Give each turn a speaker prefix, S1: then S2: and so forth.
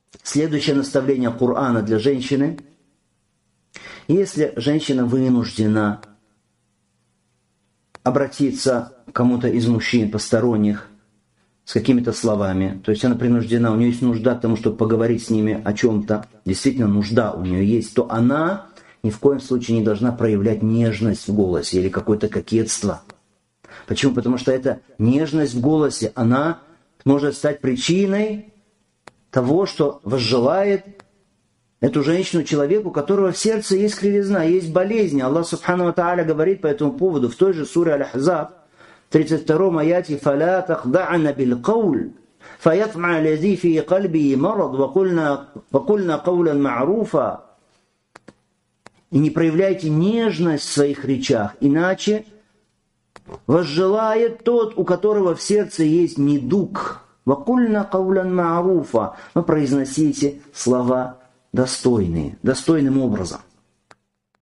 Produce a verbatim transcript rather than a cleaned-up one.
S1: Следующее наставление Корана для женщины. Если женщина вынуждена обратиться к кому-то из мужчин посторонних с какими-то словами, то есть она принуждена, у нее есть нужда к тому, чтобы поговорить с ними о чем-то, действительно нужда у нее есть, то она ни в коем случае не должна проявлять нежность в голосе или какое-то кокетство. Почему? Потому что эта нежность в голосе, она может стать причиной того, что возжелает эту женщину человеку, у которого в сердце есть кривизна, есть болезни. Аллах Субхану ва Тааля говорит по этому поводу в той же суре Аль-Ахзаб, в тридцать втором аяте: «Фаля тахдa'на билкауль, фаятма лази фи кальби марад, вакульна каулян ма'руфа». И не проявляйте нежность в своих речах, иначе возжелает тот, у которого в сердце есть недуг. «Вакульна каулян ма'руфа». Но произносите слова достойные, достойным образом.